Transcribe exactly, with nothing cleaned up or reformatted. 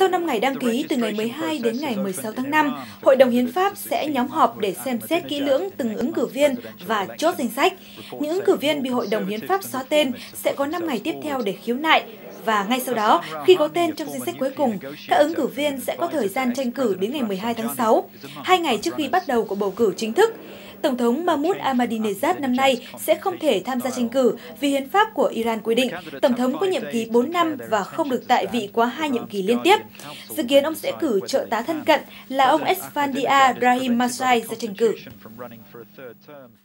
Sau năm ngày đăng ký từ ngày mười hai đến ngày mười sáu tháng năm, Hội đồng Hiến pháp sẽ nhóm họp để xem xét kỹ lưỡng từng ứng cử viên và chốt danh sách. Những ứng cử viên bị Hội đồng Hiến pháp xóa tên sẽ có năm ngày tiếp theo để khiếu nại. Và ngay sau đó, khi có tên trong danh sách cuối cùng, các ứng cử viên sẽ có thời gian tranh cử đến ngày mười hai tháng sáu, hai ngày trước khi bắt đầu cuộc bầu cử chính thức. Tổng thống Mahmoud Ahmadinejad năm nay sẽ không thể tham gia tranh cử vì hiến pháp của Iran quy định Tổng thống có nhiệm kỳ bốn năm và không được tại vị quá hai nhiệm kỳ liên tiếp. Dự kiến ông sẽ cử trợ tá thân cận là ông Esfandiar Brahim Masai ra tranh cử.